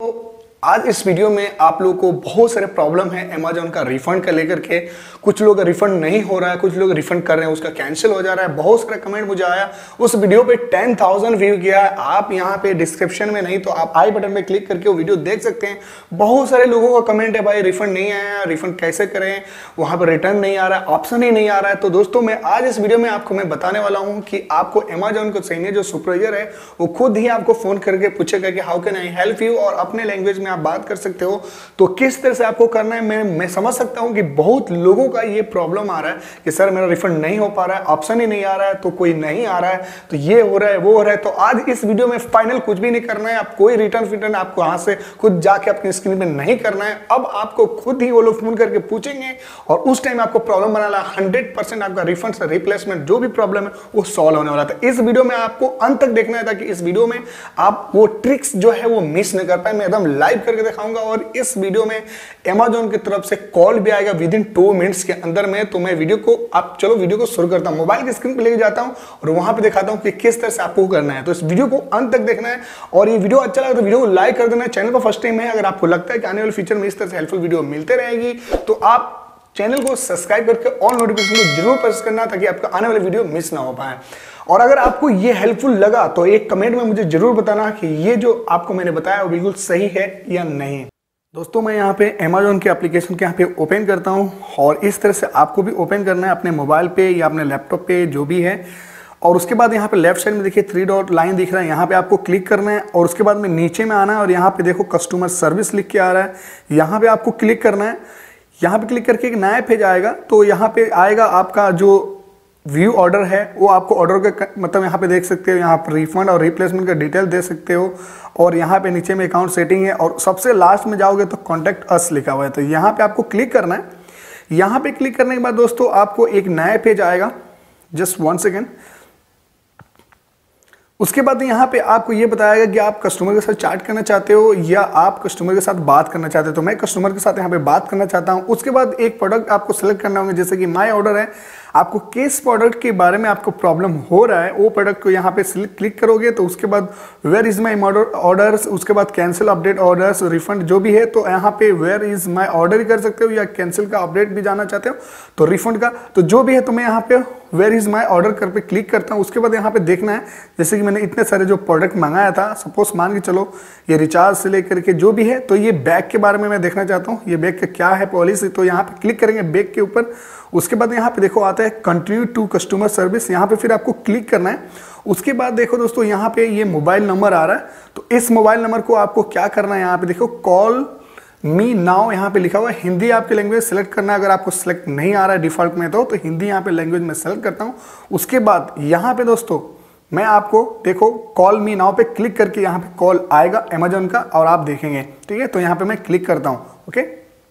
तो आज इस वीडियो में आप लोगों को बहुत सारे प्रॉब्लम है अमेजोन का रिफंड का लेकर के। कुछ लोग रिफंड नहीं हो रहा है, कुछ लोग रिफंड कर रहे हैं, उसका कैंसिल हो जा रहा है। बहुत सारे कमेंट मुझे आया, उस वीडियो पे 10,000 व्यू किया है। आप यहाँ पे डिस्क्रिप्शन में नहीं तो आप आई बटन पे क्लिक करके वो वीडियो देख सकते हैं। बहुत सारे लोगों का कमेंट है, भाई रिफंड नहीं आया, रिफंड कैसे करें, वहां पर रिटर्न नहीं आ रहा है, ऑप्शन ही नहीं आ रहा है। तो दोस्तों मैं आज इस वीडियो में आपको मैं बताने वाला हूँ कि आपको अमेजोन को सीनियर जो सुपरवाइजर है वो खुद ही आपको फोन करके पूछेगा कि how can I help you, और अपने लैंग्वेज में आप बात कर सकते हो। तो किस तरह से आपको करना है मैं समझ सकता हूं कि बहुत लोगों का ये प्रॉब्लम आ रहा है कि सर मेरा रिफंड नहीं हो पा रहा है, ऑप्शन ही नहीं आ रहा है, तो कोई नहीं आ रहा है, तो ये हो रहा है वो हो रहा है। तो आज इस वीडियो में फाइनल कुछ भी नहीं करना है, आप कोई रिटर्न आपको यहां से खुद जाके अपनी स्क्रीन पे नहीं करना है। अब आपको खुद ही वो लोग फोन करके पूछेंगे और उस टाइम आपको प्रॉब्लम बनाना 100% आपका रिफंड से रिप्लेसमेंट जो भी प्रॉब्लम है वो सॉल्व होने वाला था। इस वीडियो में आपको अंत तक देखना है ताकि इस वीडियो में आप वो ट्रिक्स जो है वो मिस नहीं कर पाए। मैं एकदम लाइव करके दिखाऊंगा और इस वीडियो में अमेजोन की तरफ से कॉल भी आएगा विद इन 2 मिनट्स के अंदर में। तो मैं वीडियो को चलो वीडियो को शुरू करता हूं, मोबाइल की स्क्रीन पे लेके जाता हूं और वहां पे दिखाता हूं कि किस तरह से आपको करना है। तो इस वीडियो को अंत तक देखना है और ये वीडियो अच्छा लगा तो वीडियो को लाइक कर देना है। चैनल पर फर्स्ट टाइम है, अगर आपको लगता है कि आने वाले फ्यूचर में इस तरह से हेल्पफुल वीडियो मिलते रहेगी तो आप चैनल को सब्सक्राइब करके ऑल नोटिफिकेशन को जरूर प्रेस करना ताकि आपका आने वाले वीडियो मिस ना हो पाए। और अगर आपको ये हेल्पफुल लगा तो एक कमेंट में मुझे जरूर बताना कि ये जो आपको मैंने बताया वो बिल्कुल सही है या नहीं। दोस्तों मैं यहाँ पे अमेजोन के एप्लीकेशन के यहाँ पे ओपन करता हूँ और इस तरह से आपको भी ओपन करना है अपने मोबाइल पे या अपने लैपटॉप पे जो भी है। और उसके बाद यहाँ पे लेफ्ट साइड में देखिए 3 डॉट लाइन दिख रहा है, यहाँ पे आपको क्लिक करना है और उसके बाद में नीचे में आना है और यहाँ पे देखो कस्टमर सर्विस लिख के आ रहा है, यहाँ पे आपको क्लिक करना है। यहाँ पे क्लिक करके एक नया पेज आएगा, तो यहाँ पे आएगा आपका जो व्यू ऑर्डर है वो आपको ऑर्डर का मतलब यहाँ पे देख सकते हो, यहाँ पर रिफंड और रिप्लेसमेंट का डिटेल दे सकते हो। और यहाँ पे नीचे में अकाउंट सेटिंग है और सबसे लास्ट में जाओगे तो कॉन्टैक्ट अस लिखा हुआ है, तो यहाँ पे आपको क्लिक करना है। यहाँ पे क्लिक करने के बाद दोस्तों आपको एक नया पेज आएगा, जस्ट 1 सेकेंड। उसके बाद यहाँ पे आपको ये बताएगा कि आप कस्टमर के साथ चैट करना चाहते हो या आप कस्टमर के साथ बात करना चाहते हो। तो मैं कस्टमर के साथ यहाँ पे बात करना चाहता हूँ। उसके बाद एक प्रोडक्ट आपको सेलेक्ट करना होगा, जैसे कि माय ऑर्डर है। आपको किस प्रोडक्ट के बारे में आपको प्रॉब्लम हो रहा है वो प्रोडक्ट को यहाँ पे क्लिक करोगे तो उसके बाद वेयर इज माई ऑर्डर्स, उसके बाद कैंसिल अपडेट ऑर्डर्स रिफंड जो भी है तो यहाँ पे वेयर इज माई ऑर्डर ही कर सकते हो या कैंसिल का अपडेट भी जाना चाहते हो तो रिफंड का, तो जो भी है तो मैं यहाँ पे वेयर इज माई ऑर्डर कर पे क्लिक करता हूँ। उसके बाद यहाँ पे देखना है जैसे कि मैंने इतने सारे जो प्रोडक्ट मंगाया था, सपोज मान के चलो ये रिचार्ज से लेकर के जो भी है, तो ये बैग के बारे में मैं देखना चाहता हूँ, ये बैग का क्या है पॉलिसी, तो यहाँ पे क्लिक करेंगे बैग के ऊपर। उसके बाद यहाँ पे देखो आता है कंटिन्यू टू कस्टमर सर्विस, यहाँ पे फिर आपको क्लिक करना है। उसके बाद देखो दोस्तों यहाँ पे ये मोबाइल नंबर आ रहा है, तो इस मोबाइल नंबर को आपको क्या करना है, यहाँ पे देखो कॉल मी नाउ यहाँ पे लिखा हुआ है। हिंदी आपकी लैंग्वेज सेलेक्ट करना है, अगर आपको सेलेक्ट नहीं आ रहा है डिफॉल्ट में तो हिंदी यहाँ पे लैंग्वेज में सेलेक्ट करता हूँ। उसके बाद यहाँ पे दोस्तों मैं आपको देखो कॉल मी नाउ पे क्लिक करके यहाँ पे कॉल आएगा अमेजोन का और आप देखेंगे, ठीक है। तो यहाँ पे मैं क्लिक करता हूँ, ओके।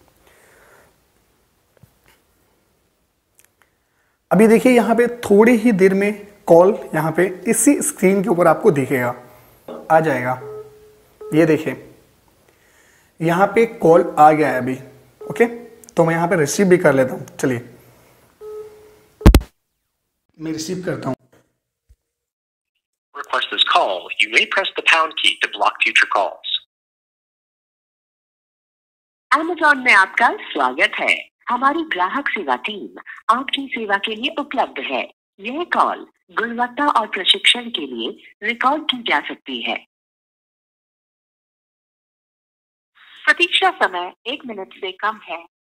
अभी देखिए यहाँ पे थोड़ी ही देर में कॉल यहाँ पे इसी स्क्रीन के ऊपर आपको दिखेगा, आ जाएगा। ये देखिए यहाँ पे कॉल आ गया है अभी, ओके। तो मैं यहाँ पे रिसीव भी कर लेता हूँ, चलिए मैं रिसीव करता हूँ। Request this call, you may press the pound key to block future calls. Amazon में आपका स्वागत है। हमारी ग्राहक सेवा टीम आपकी सेवा के लिए उपलब्ध है। यह कॉल गुणवत्ता और प्रशिक्षण के लिए रिकॉर्ड की जा सकती है। प्रतीक्षा समय 1 मिनट से कम है।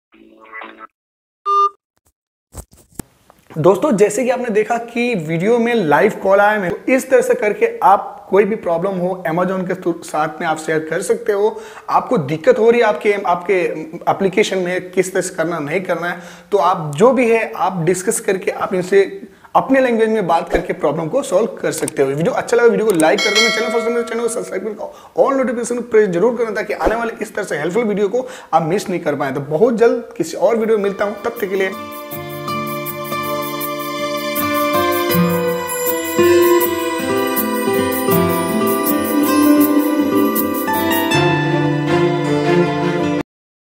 दोस्तों जैसे कि आपने देखा कि वीडियो में लाइव कॉल आया है, तो इस तरह से करके आप कोई भी प्रॉब्लम हो अमेजोन के साथ में आप शेयर कर सकते हो। आपको दिक्कत हो रही है आपके एप्लीकेशन में किस तरह से करना नहीं करना है, तो आप जो भी है आप डिस्कस करके आप इनसे अपने लैंग्वेज में बात करके प्रॉब्लम को सॉल्व कर सकते हो। वीडियो अच्छा लगा वीडियो को लाइक कर देना, चैनल फर्स्ट टाइम चैनल को सब्सक्राइब करके ऑल नोटिफिकेशन प्रेस जरूर करना ताकि आने वाले इस तरह से हेल्पफुल वीडियो को आप मिस नहीं कर पाए। तो बहुत जल्द किसी और वीडियो मिलता हूँ, तब तक के लिए